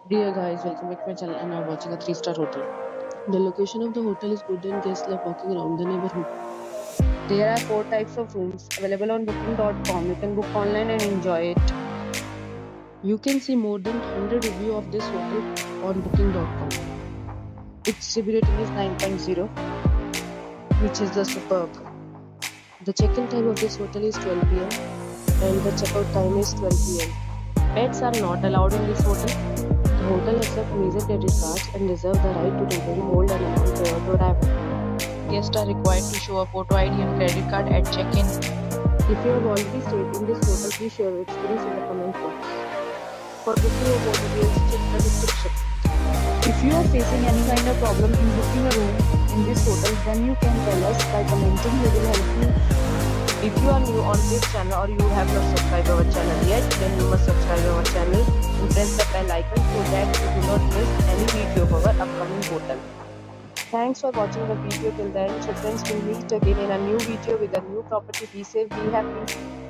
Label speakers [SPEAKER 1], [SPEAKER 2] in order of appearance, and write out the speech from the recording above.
[SPEAKER 1] Dear guys, welcome back to my channel and I'm watching a 3-star hotel. The location of the hotel is good and guests love walking around the neighborhood. There are 4 types of rooms available on booking.com. You can book online and enjoy it. You can see more than 100 reviews of this hotel on booking.com. Its review rating is 9.0, which is the superb. The check-in time of this hotel is 12 p.m. and the checkout time is 12 p.m. Pets are not allowed in this hotel. The hotel accepts major credit cards and reserves the right to temporarily hold an amount prior to arrival. Guests are required to show a photo ID and credit card at check-in. If you have already stayed in this hotel, please share your experience in the comment box. For booking or more details, check the description. If you are facing any kind of problem in booking a room in this hotel, then you can tell us by commenting. We will help you. If you are new on this channel or you have not subscribed our channel yet, then you must subscribe our channel and press the bell icon so that you do not miss any video of our upcoming hotel. Thanks for watching the video till the end. So friends, will meet again in a new video with a new property. Be safe, be happy.